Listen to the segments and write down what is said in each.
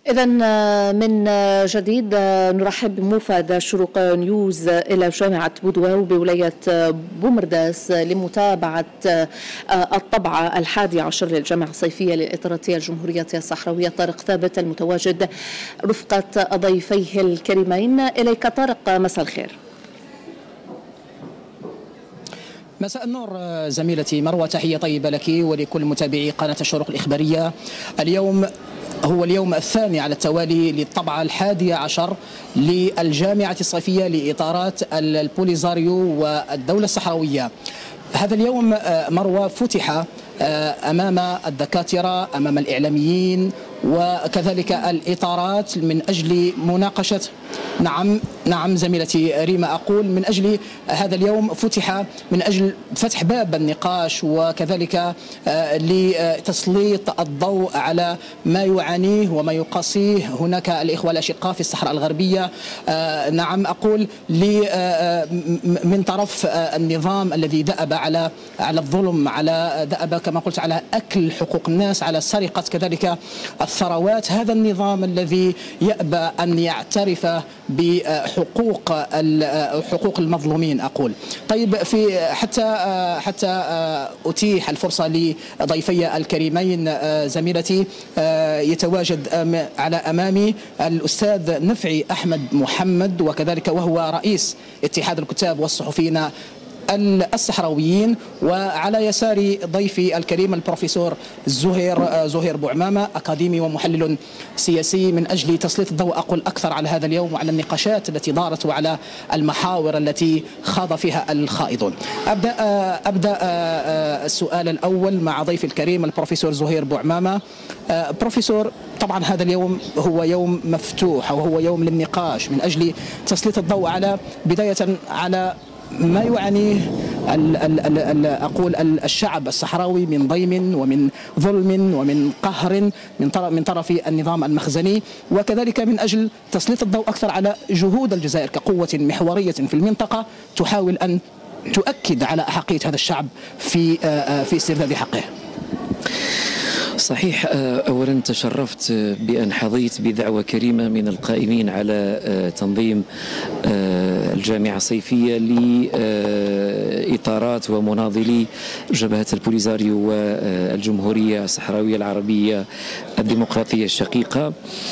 إذا من جديد نرحب بموفد شروق نيوز إلى جامعة بودواو بولاية بومرداس لمتابعة الطبعة 11 للجامعة الصيفية للإطاراتية الجمهورية الصحراوية. طارق ثابت المتواجد رفقة ضيفيه الكريمين. إليك طارق، مساء الخير. مساء النور زميلتي مروة، تحية طيبة لك ولكل متابعي قناة الشروق الإخبارية. اليوم هو اليوم الثاني على التوالي للطبعة 11 للجامعة الصيفية لإطارات البوليزاريو والدولة الصحراوية. هذا اليوم مروة فتح أمام الدكاترة، أمام الإعلاميين وكذلك الإطارات من أجل مناقشة نعم زميلتي ريما، أقول من أجل هذا اليوم فتح من أجل فتح باب النقاش وكذلك لتسليط الضوء على ما يعانيه وما يقاسيه هناك الإخوة الأشقاء في الصحراء الغربية. نعم أقول من طرف النظام الذي دأب على الظلم، على دأب كما قلت على أكل حقوق الناس، على سرقة كذلك الثروات. هذا النظام الذي يأبى أن يعترف بحقوق المظلومين. أقول طيب في حتى أتيح الفرصة لضيفي الكريمين زميلتي يتواجد على أمامي الأستاذ نفعي أحمد محمد، وكذلك وهو رئيس اتحاد الكتاب والصحفيين الصحراويين، وعلى يساري ضيفي الكريم البروفيسور زهير بوعمامة، أكاديمي ومحلل سياسي، من أجل تسليط الضوء أقول أكثر على هذا اليوم وعلى النقاشات التي دارت وعلى المحاور التي خاض فيها الخائضون. أبدأ السؤال الأول مع ضيفي الكريم البروفيسور زهير بوعمامة. بروفيسور، طبعا هذا اليوم هو يوم مفتوح وهو يوم للنقاش من أجل تسليط الضوء على بداية على ما يعانيه أقول الشعب الصحراوي من ضيم ومن ظلم ومن قهر من طرف النظام المخزني، وكذلك من أجل تسليط الضوء أكثر على جهود الجزائر كقوة محورية في المنطقة تحاول أن تؤكد على أحقية هذا الشعب في استرداد حقه. صحيح. أولا تشرفت بأن حظيت بدعوة كريمة من القائمين على تنظيم الجامعة الصيفية لإطارات ومناضلي جبهة البوليزاريو والجمهورية الصحراوية العربية الديمقراطية الشقيقة.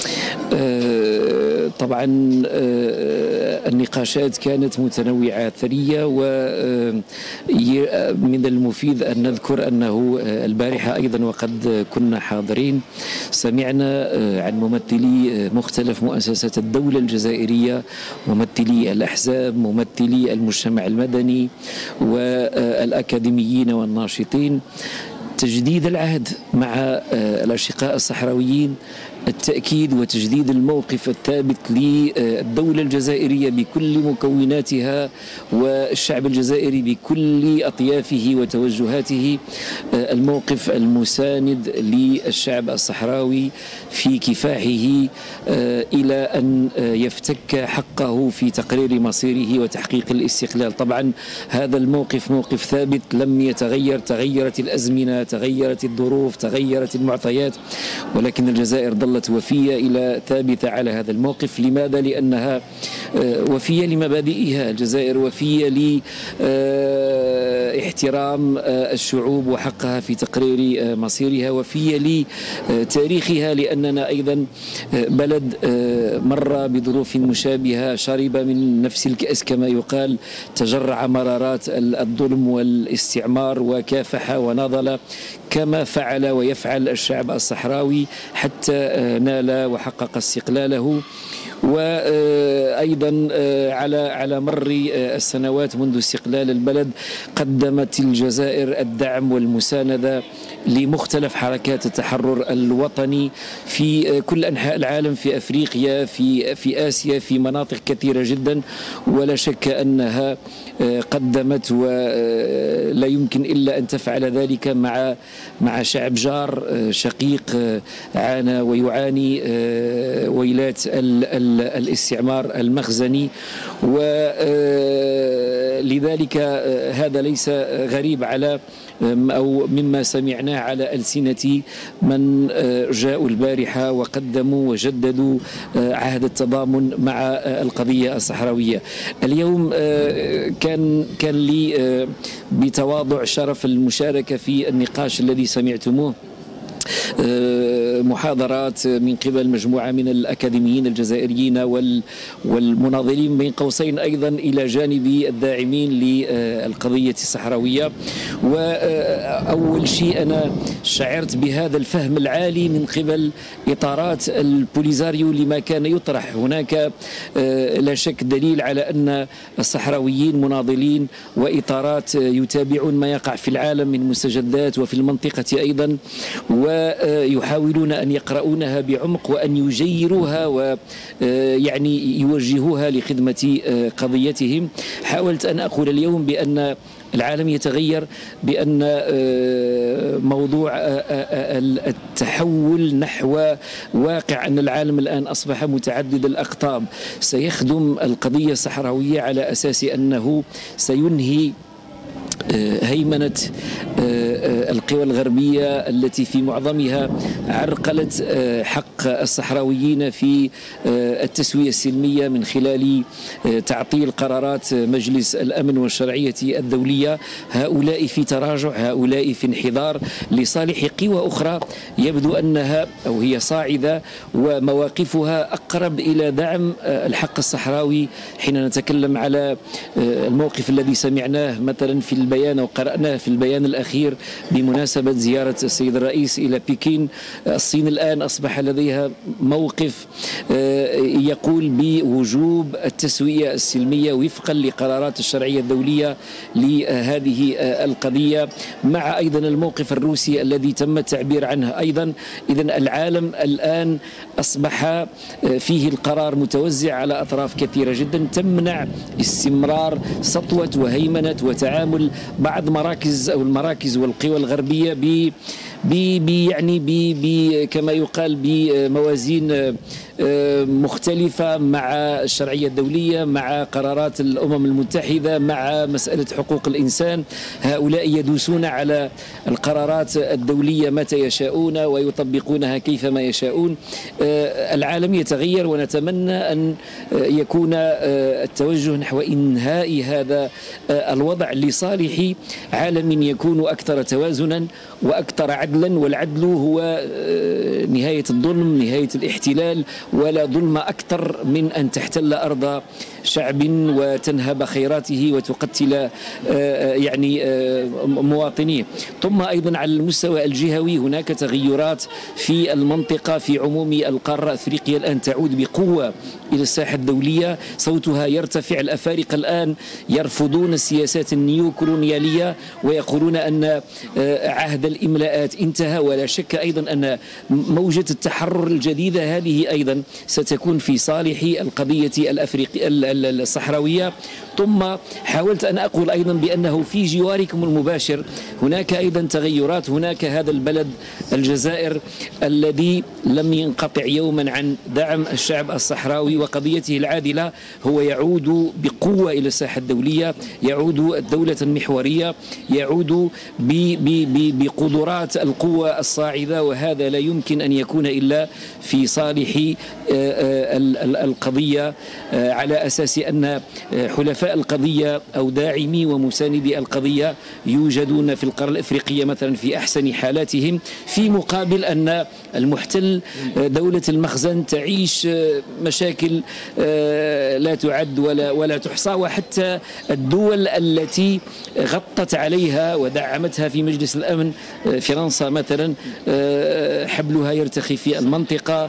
طبعا النقاشات كانت متنوعة ثرية، ومن المفيد أن نذكر أنه البارحة أيضا وقد كنا حاضرين سمعنا عن ممثلي مختلف مؤسسات الدولة الجزائرية، ممثلي الأحزاب، ممثلي المجتمع المدني والأكاديميين والناشطين، تجديد العهد مع الأشقاء الصحراويين، التأكيد وتجديد الموقف الثابت للدولة الجزائرية بكل مكوناتها والشعب الجزائري بكل أطيافه وتوجهاته، الموقف المساند للشعب الصحراوي في كفاحه إلى أن يفتك حقه في تقرير مصيره وتحقيق الاستقلال. طبعا هذا الموقف موقف ثابت لم يتغير، تغيرت الأزمنة، تغيرت الظروف، تغيرت المعطيات، ولكن الجزائر ظلت وفية ثابتة على هذا الموقف. لماذا؟ لأنها وفية لمبادئها، الجزائر وفية لاحترام الشعوب وحقها في تقرير مصيرها، وفية لتاريخها، لأننا أيضا بلد مر بظروف مشابهة، شرب من نفس الكأس كما يقال، تجرع مرارات الظلم والاستعمار وكافح وناضل كما فعل ويفعل الشعب الصحراوي حتى نال وحقق استقلاله. وأيضا على مر السنوات منذ استقلال البلد قدمت الجزائر الدعم والمساندة لمختلف حركات التحرر الوطني في كل أنحاء العالم، في أفريقيا، في آسيا، في مناطق كثيرة جدا، ولا شك أنها قدمت ولا يمكن إلا أن تفعل ذلك مع شعب جار شقيق عانى ويعاني ويلات الاستعمار المخزني. ولذلك هذا ليس غريب على أو مما سمعناه على ألسنة من جاءوا البارحة وقدموا وجددوا عهد التضامن مع القضية الصحراوية. اليوم كان لي بتواضع شرف المشاركة في النقاش الذي سمعتموه، محاضرات من قبل مجموعة من الأكاديميين الجزائريين والمناضلين بين قوسين أيضا إلى جانب الداعمين للقضية الصحراوية. وأول شيء أنا شعرت بهذا الفهم العالي من قبل إطارات البوليزاريو لما كان يطرح هناك. لا شك دليل على أن الصحراويين مناضلين وإطارات يتابعون ما يقع في العالم من مستجدات وفي المنطقة أيضا، ويحاولون أن يقرؤونها بعمق وأن يجيروها ويعني يوجهوها لخدمة قضيتهم. حاولت أن أقول اليوم بأن العالم يتغير، بأن موضوع التحول نحو واقع أن العالم الآن أصبح متعدد الأقطاب سيخدم القضية الصحراوية على أساس أنه سينهي هيمنة القوى الغربية التي في معظمها عرقلت حق الصحراويين في التسوية السلمية من خلال تعطيل قرارات مجلس الأمن والشرعية الدولية. هؤلاء في تراجع، هؤلاء في انحدار لصالح قوى أخرى يبدو أنها أو هي صاعدة ومواقفها أقرب إلى دعم الحق الصحراوي. حين نتكلم على الموقف الذي سمعناه مثلا في البيان أو قرأناه في البيان الأخير بمناسبة زيارة السيد الرئيس إلى بكين، الصين الآن أصبح لديها موقف يقول بوجوب التسوية السلمية وفقا لقرارات الشرعية الدولية لهذه القضية، مع أيضا الموقف الروسي الذي تم التعبير عنه أيضا. إذن العالم الآن أصبح فيه القرار متوزع على أطراف كثيرة جدا تمنع استمرار سطوة وهيمنة وتعامل بعض مراكز أو المراكز والقوى الغربية يعني كما يقال بموازين مختلفة مع الشرعية الدولية، مع قرارات الأمم المتحدة، مع مسألة حقوق الإنسان. هؤلاء يدوسون على القرارات الدولية متى يشاءون ويطبقونها كيفما يشاءون. العالم يتغير ونتمنى أن يكون التوجه نحو إنهاء هذا الوضع لصالح عالم يكون أكثر توازنا وأكثر عدلا، والعدل هو نهاية الظلم، نهاية الاحتلال، ولا ظلم أكثر من أن تحتل أرض شعب وتنهب خيراته وتقتل يعني مواطنيه. ثم أيضا على المستوى الجهوي هناك تغيرات في المنطقة في عموم القارة. أفريقيا الآن تعود بقوة إلى الساحة الدولية، صوتها يرتفع. الأفارقة الآن يرفضون السياسات النيوكولونيالية ويقولون أن عهد الإملاءات انتهى. ولا شك أيضا أن موجة التحرر الجديدة هذه أيضا ستكون في صالح القضية الصحراوية. ثم حاولت أن أقول أيضا بأنه في جواركم المباشر هناك أيضا تغيرات. هناك هذا البلد الجزائر الذي لم ينقطع يوما عن دعم الشعب الصحراوي وقضيته العادلة، هو يعود بقوة إلى الساحة الدولية، يعود دولة محورية، يعود بقدرات القوة الصاعدة، وهذا لا يمكن أن يكون إلا في صالح القضية، على أساس أن حلفاء القضية أو داعمي ومساندي القضية يوجدون في القارة الأفريقية مثلا في أحسن حالاتهم، في مقابل أن المحتل دولة المخزن تعيش مشاكل لا تعد ولا تحصى. وحتى الدول التي غطت عليها ودعمتها في مجلس الأمن، فرنسا مثلا، حبلها يرتخي في المنطقة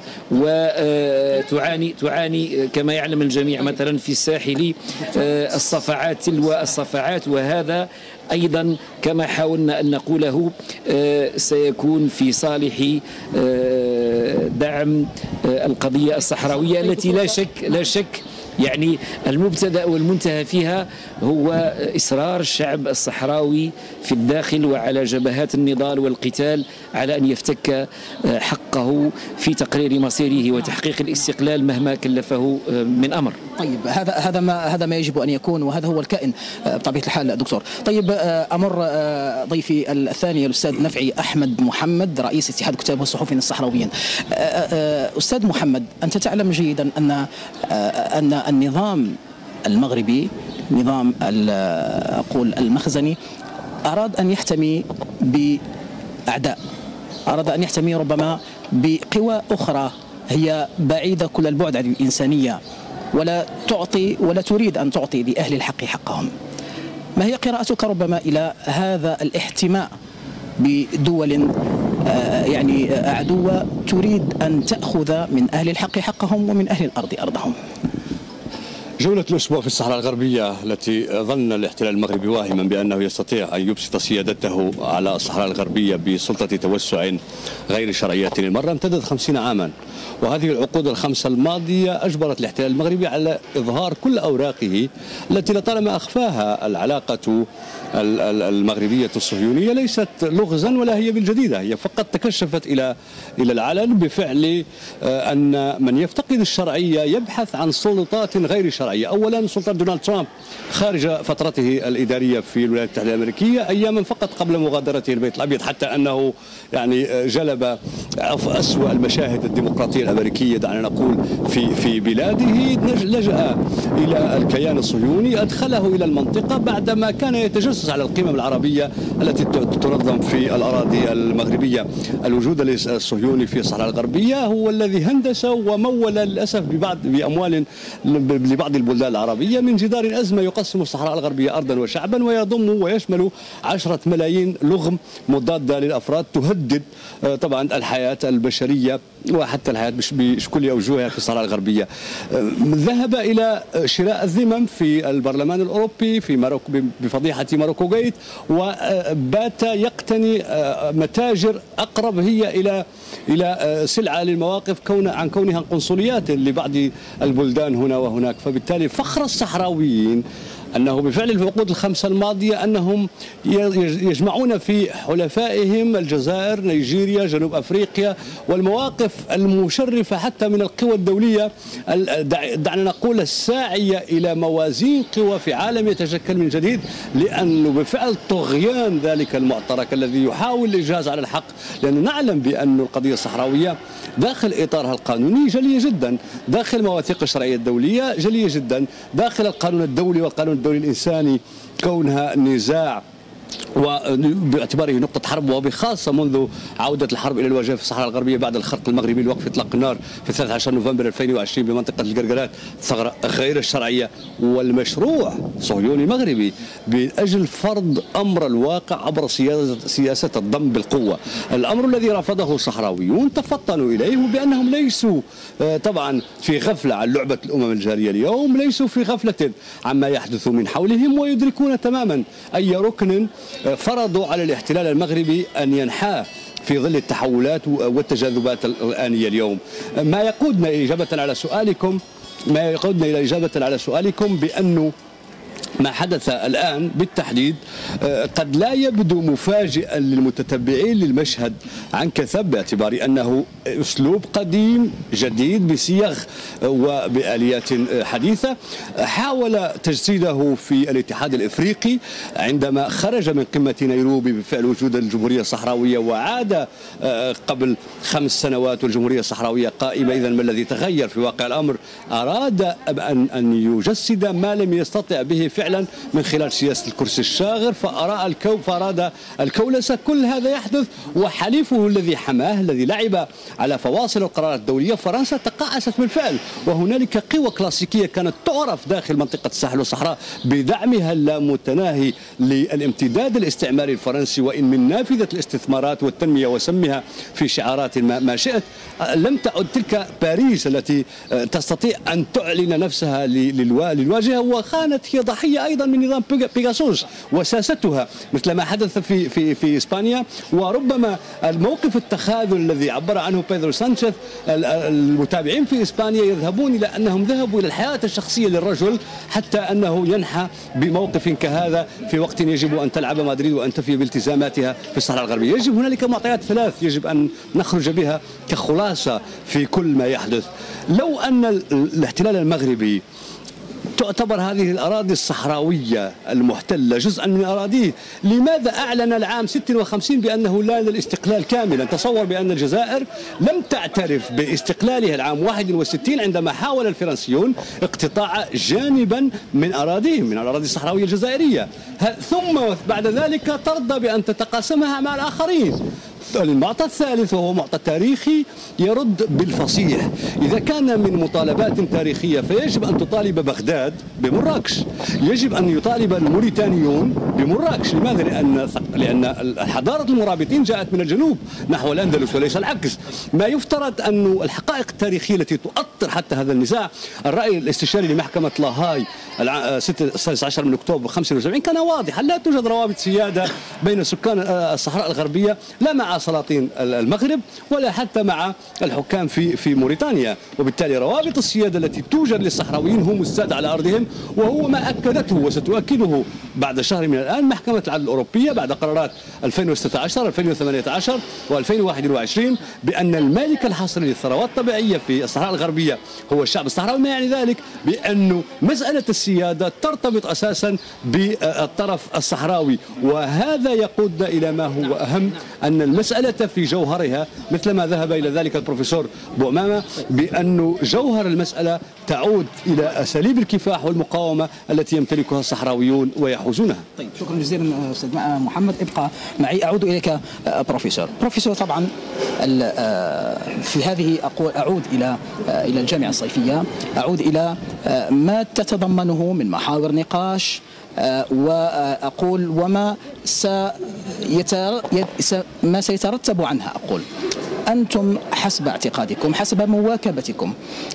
وتعاني كما يعلم الجميع مثلا في الساحل الصفعات تلو الصفعات. وهذا أيضا كما حاولنا أن نقوله سيكون في صالح دعم القضية الصحراوية التي لا شك يعني المبتدأ والمنتهى فيها هو إصرار الشعب الصحراوي في الداخل وعلى جبهات النضال والقتال على أن يفتك حقه في تقرير مصيره وتحقيق الاستقلال مهما كلفه من أمر. طيب هذا ما يجب ان يكون، وهذا هو الكائن بطبيعه الحال دكتور. طيب امر ضيفي الثاني الاستاذ نفعي احمد محمد رئيس اتحاد كتاب والصحفيين الصحراويين. استاذ محمد، انت تعلم جيدا ان النظام المغربي، نظام اقول المخزني، اراد ان يحتمي باعداء، اراد ان يحتمي ربما بقوى اخرى هي بعيده كل البعد عن الانسانيه، ولا تعطي ولا تريد أن تعطي لأهل الحق حقهم. ما هي قراءتك ربما إلى هذا الاحتماء بدول يعني عدوة تريد أن تأخذ من أهل الحق حقهم ومن أهل الأرض أرضهم؟ جولة الأسبوع في الصحراء الغربية التي ظن الاحتلال المغربي واهما بأنه يستطيع أن يبسط سيادته على الصحراء الغربية بسلطة توسع غير شرعية للمرة امتدت 50 عاما، وهذه العقود الخمسة الماضية أجبرت الاحتلال المغربي على إظهار كل أوراقه التي لطالما أخفاها. العلاقة المغربية الصهيونية ليست لغزا ولا هي بالجديدة، هي فقط تكشفت إلى العلن بفعل أن من يفتقد الشرعية يبحث عن سلطات غير شرعية. أولا سلطان دونالد ترامب خارج فترته الإدارية في الولايات المتحدة الأمريكية أياما فقط قبل مغادرته البيت الأبيض، حتى أنه يعني جلب أسوأ المشاهد الديمقراطية الأمريكية دعنا نقول في بلاده، لجأ إلى الكيان الصهيوني، أدخله إلى المنطقة بعدما كان يتجسس على القمم العربية التي تنظم في الأراضي المغربية. الوجود الصهيوني في الصحراء الغربية هو الذي هندس ومول للأسف بأموال لبعض البلدان العربية من جدار أزمة يقسم الصحراء الغربية أرضا وشعبا، ويضم ويشمل 10 ملايين لغم مضادة للأفراد تهدد طبعا الحياة البشرية وحتى الحياة بكل أوجهها في الصحراء الغربية. ذهب إلى شراء الذمم في البرلمان الأوروبي في ماروكو بفضيحة ماروكو جيت، وبات يقتني متاجر أقرب هي إلى سلعة للمواقف عن كونها قنصليات لبعض البلدان هنا وهناك. فبالتالي فخر الصحراويين أنه بفعل العقود الخمسة الماضية أنهم يجمعون في حلفائهم الجزائر، نيجيريا، جنوب أفريقيا، والمواقف المشرفة حتى من القوى الدولية دعنا نقول الساعية إلى موازين قوى في عالم يتشكل من جديد، لأنه بفعل طغيان ذلك المعترك الذي يحاول الإجهاز على الحق، لأنه نعلم بأن القضية الصحراوية داخل إطارها القانوني جلية جدا، داخل مواثيق الشرعية الدولية جلية جدا، داخل القانون الدولي والقانون الدولي الإنساني كونها نزاع وباعتباره نقطة حرب، وبخاصة منذ عودة الحرب إلى الواجهة في الصحراء الغربية بعد الخرق المغربي لوقف إطلاق النار في 13 نوفمبر 2020 بمنطقة القرقرات، ثغرة غير الشرعية والمشروع صهيوني مغربي بأجل فرض أمر الواقع عبر سياسة الضم بالقوة. الأمر الذي رفضه الصحراويون تفطنوا إليه بأنهم ليسوا طبعا في غفلة عن لعبة الأمم الجارية اليوم، ليسوا في غفلة عما يحدث من حولهم، ويدركون تماما أي ركن فرضوا على الاحتلال المغربي أن ينحاه في ظل التحولات والتجاذبات الآنية اليوم. ما يقودنا إلى إجابة على سؤالكم بأنه ما حدث الآن بالتحديد قد لا يبدو مفاجئا للمتتبعين للمشهد عن كثب، باعتبار أنه أسلوب قديم جديد بصيغ وبآليات حديثة حاول تجسيده في الاتحاد الإفريقي عندما خرج من قمة نيروبي بفعل وجود الجمهورية الصحراوية وعاد قبل 5 سنوات والجمهورية الصحراوية قائمة. إذن ما الذي تغير في واقع الأمر؟ أراد أن يجسد ما لم يستطع به فعلا من خلال سياسة الكرسي الشاغر، فأراد الكولسة. كل هذا يحدث وحليفه الذي حماه الذي لعب على فواصل القرارات الدولية فرنسا تقاعست بالفعل، وهنالك قوى كلاسيكية كانت تعرف داخل منطقة الساحل والصحراء بدعمها اللامتناهي للامتداد الاستعماري الفرنسي، وإن من نافذة الاستثمارات والتنمية وسمها في شعارات ما شئت. لم تعد تلك باريس التي تستطيع أن تعلن نفسها للواجهة، وكانت هي ضحية أيضا من نظام بيغاسوس وساستها مثل ما حدث في إسبانيا. وربما الموقف التخاذل الذي عبر عنه بيدرو سانشيز، المتابعين في إسبانيا يذهبون إلى أنهم ذهبوا إلى الحياة الشخصية للرجل حتى أنه ينحى بموقف كهذا في وقت يجب أن تلعب مدريد وأن تفي بالتزاماتها في الصحراء الغربية. يجب هنالك معطيات 3 يجب أن نخرج بها كخلاصة في كل ما يحدث. لو أن الاحتلال المغربي تعتبر هذه الأراضي الصحراوية المحتلة جزءا من أراضيه. لماذا أعلن العام 56 بأنه لا للاستقلال كاملا؟ تصور بأن الجزائر لم تعترف باستقلالها العام 61 عندما حاول الفرنسيون اقتطاع جانبا من أراضيهم، من الأراضي الصحراوية الجزائرية، ثم بعد ذلك ترضى بأن تتقاسمها مع الآخرين. المعطى الثالث وهو معطى تاريخي يرد بالفصيح. إذا كان من مطالبات تاريخية فيجب أن تطالب بغداد بمراكش، يجب أن يطالب الموريتانيون بمراكش. لماذا؟ لأن الحضارة المرابطين جاءت من الجنوب نحو الأندلس وليس العكس. ما يفترض أن الحقائق التاريخية التي تؤطر حتى هذا النزاع، الرأي الاستشاري لمحكمة لاهاي 16 من أكتوبر 75 كان واضحا: لا توجد روابط سيادة بين سكان الصحراء الغربية، لا مع سلاطين المغرب ولا حتى مع الحكام في موريتانيا، وبالتالي روابط السيادة التي توجد للصحراويين هم السادة على أرضهم، وهو ما أكدته وستؤكده بعد شهر من الآن محكمة العدل الأوروبية بعد قرارات 2016 2018 و2021 بأن المالك الحصري للثروات الطبيعية في الصحراء الغربية هو الشعب الصحراوي. ما يعني ذلك؟ بأنه مسألة السيادة ترتبط أساسا بالطرف الصحراوي، وهذا يقودنا إلى ما هو أهم، أن المسألة في جوهرها مثل ما ذهب إلى ذلك البروفيسور بوعمامة، بأن جوهر المسألة تعود إلى أساليب الكفاح والمقاومة التي يمتلكها الصحراويون ويحوزونها. طيب، شكرا جزيلا أستاذ محمد. ابقى معي. أعود إليك بروفيسور طبعا في هذه أعود إلى الجامعة الصيفية، أعود إلى ما تتضمنه من محاور نقاش، وأقول وما سيترتب عنها. أقول أنتم حسب اعتقادكم، حسب مواكبتكم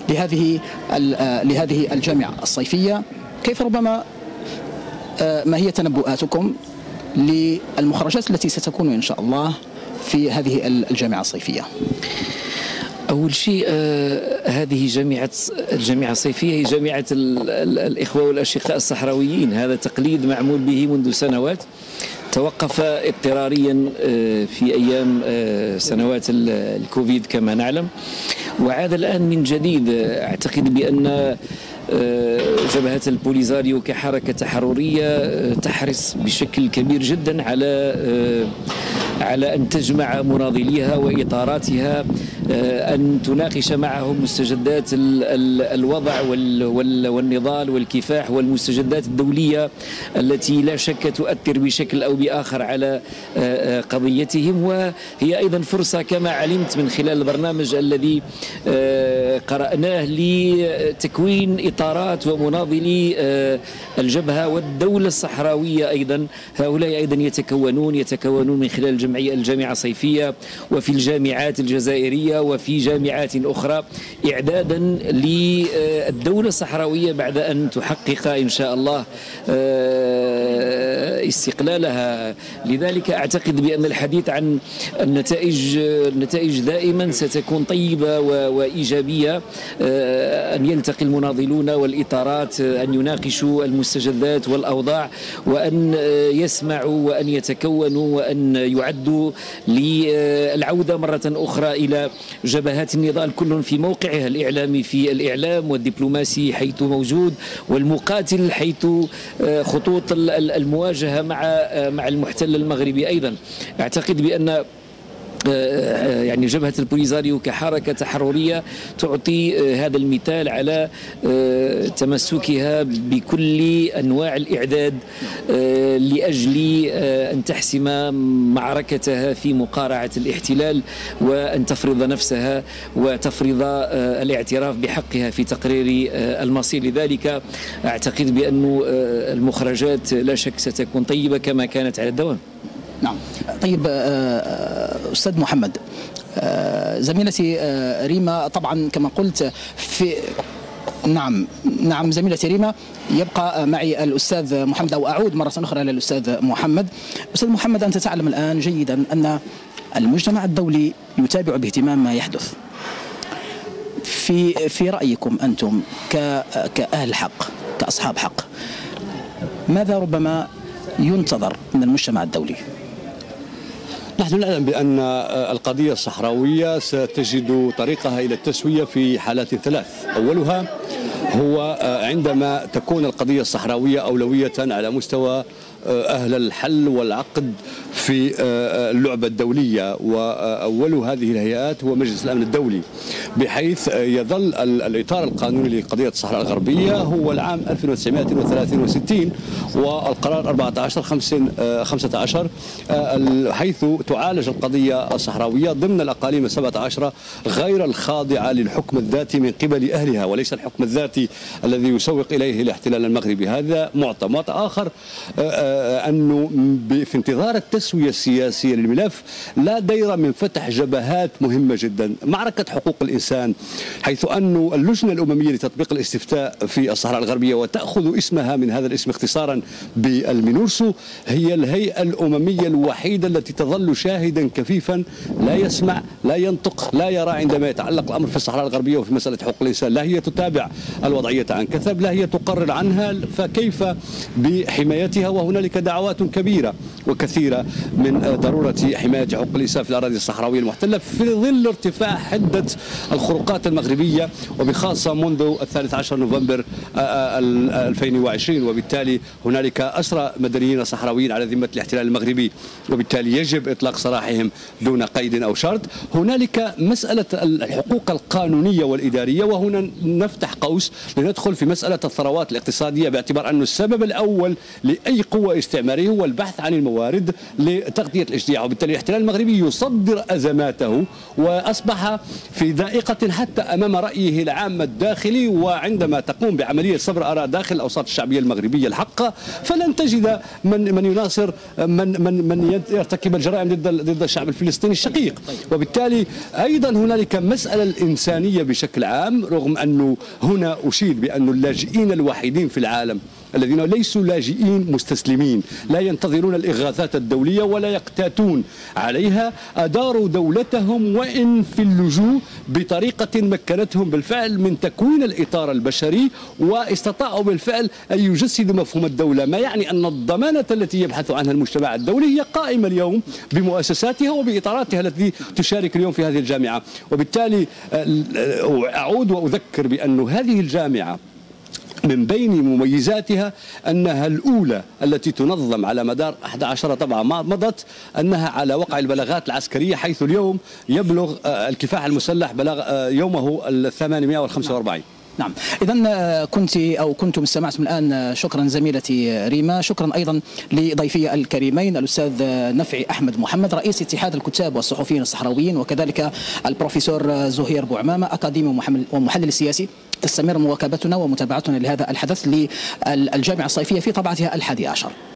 لهذه الجامعة الصيفية، كيف ربما ما هي تنبؤاتكم للمخرجات التي ستكون إن شاء الله في هذه الجامعة الصيفية؟ أول شيء هذه الجامعة الصيفية هي جامعة الإخوة والأشقاء الصحراويين. هذا تقليد معمول به منذ سنوات، توقف اضطراريا في أيام سنوات الكوفيد كما نعلم، وعاد الآن من جديد. أعتقد بأن جبهة البوليزاريو كحركة تحررية تحرص بشكل كبير جدا على أن تجمع مناضليها وإطاراتها، أن تناقش معهم مستجدات الوضع والنضال والكفاح والمستجدات الدولية التي لا شك تؤثر بشكل أو بآخر على قضيتهم. وهي أيضا فرصة كما علمت من خلال البرنامج الذي قرأناه لتكوين إطارات ومناضلي الجبهة والدولة الصحراوية أيضا. هؤلاء أيضا يتكونون من خلال الجامعة الصيفية وفي الجامعات الجزائرية وفي جامعات أخرى، إعدادا للدولة الصحراوية بعد أن تحقق إن شاء الله استقلالها. لذلك أعتقد بأن الحديث عن النتائج دائما ستكون طيبة وإيجابية، أن يلتقي المناضلون والإطارات، أن يناقشوا المستجدات والأوضاع، وأن يسمعوا وأن يتكونوا وأن يعدوا للعودة مرة أخرى إلى جبهات النضال، كل في موقعها الإعلامي في الإعلام، والدبلوماسي حيث موجود، والمقاتل حيث خطوط المواجهة مع المحتل المغربي أيضا. أعتقد بأن يعني جبهة البوليزاريو كحركة تحررية تعطي هذا المثال على تمسكها بكل أنواع الإعداد لأجل أن تحسم معركتها في مقارعة الاحتلال، وأن تفرض نفسها وتفرض الاعتراف بحقها في تقرير المصير. لذلك أعتقد بأن المخرجات لا شك ستكون طيبة كما كانت على الدوام. نعم. طيب أستاذ محمد، زميلتي ريما طبعا كما قلت نعم زميلتي ريما، يبقى معي الأستاذ محمد، أو أعود مرة أخرى إلى الأستاذ محمد. أستاذ محمد، أنت تعلم الآن جيدا أن المجتمع الدولي يتابع باهتمام ما يحدث. في رأيكم أنتم كأهل حق، كأصحاب حق، ماذا ربما ينتظر من المجتمع الدولي؟ نحن نعلم بأن القضية الصحراوية ستجد طريقها إلى التسوية في حالات ثلاث. أولها هو عندما تكون القضية الصحراوية أولوية على مستوى أهل الحل والعقد في اللعبة الدولية، وأول هذه الهيئات هو مجلس الأمن الدولي، بحيث يظل الإطار القانوني لقضية الصحراء الغربية هو العام 1963 والقرار 14/15 حيث تعالج القضية الصحراوية ضمن الأقاليم 17 غير الخاضعة للحكم الذاتي من قبل أهلها، وليس الحكم الذاتي الذي يسوق إليه الاحتلال المغربي. هذا معطى آخر أنه في انتظار التسوية السياسية للملف لا دير من فتح جبهات مهمة جدا. معركة حقوق الإنسان، حيث أن اللجنة الأممية لتطبيق الاستفتاء في الصحراء الغربية، وتأخذ اسمها من هذا الاسم اختصارا بالمينورسو، هي الهيئة الأممية الوحيدة التي تظل شاهدا كفيفا، لا يسمع لا ينطق لا يرى عندما يتعلق الأمر في الصحراء الغربية وفي مسألة حقوق الإنسان. لا هي تتابع الوضعية عن كثب، لا هي تقرر عنها، فكيف بحمايتها؟ وهنالك دعوات كبيرة وكثيرة من ضرورة حماية حقوق الإنسان في الأراضي الصحراوية المحتلة في ظل ارتفاع حدة الخروقات المغربية، وبخاصة منذ 13 نوفمبر 2020، وبالتالي هنالك أسرى مدنيين صحراويين على ذمة الاحتلال المغربي، وبالتالي يجب إطلاق سراحهم دون قيد أو شرط. هنالك مسألة الحقوق القانونية والإدارية، وهنا نفتح قوس لندخل في مسألة الثروات الاقتصادية، باعتبار أن السبب الأول لأي قوة استعمارية هو البحث عن الموارد لتغطية الاشتياع، وبالتالي الاحتلال المغربي يصدر أزماته وأصبح في ذائقة حتى أمام رأيه العام الداخلي. وعندما تقوم بعملية صبر آراء داخل الأوساط الشعبية المغربية الحقة، فلن تجد من يناصر من يرتكب الجرائم ضد الشعب الفلسطيني الشقيق. وبالتالي أيضا هنالك مسألة الإنسانية بشكل عام، رغم أنه هنا أشير بأن اللاجئين الوحيدين في العالم الذين ليسوا لاجئين مستسلمين، لا ينتظرون الإغاثات الدولية ولا يقتاتون عليها، أداروا دولتهم وإن في اللجوء بطريقة مكنتهم بالفعل من تكوين الإطار البشري، واستطاعوا بالفعل أن يجسدوا مفهوم الدولة، ما يعني أن الضمانة التي يبحث عنها المجتمع الدولي هي قائمة اليوم بمؤسساتها وبإطاراتها التي تشارك اليوم في هذه الجامعة. وبالتالي أعود وأذكر بأن هذه الجامعة من بين مميزاتها أنها الأولى التي تنظم على مدار 11 طبعا مضت، أنها على وقع البلاغات العسكرية، حيث اليوم يبلغ الكفاح المسلح بلغ يومه 845. نعم، إذا كنتم استمعتم الآن. شكرا زميلتي ريما، شكرا أيضا لضيفي الكريمين الأستاذ نفعي أحمد محمد رئيس اتحاد الكتاب والصحفيين الصحراويين، وكذلك البروفيسور زهير بوعمامة أكاديمي ومحلل سياسي. تستمر مواكبتنا ومتابعتنا لهذا الحدث للجامعة الصيفية في طبعتها 11.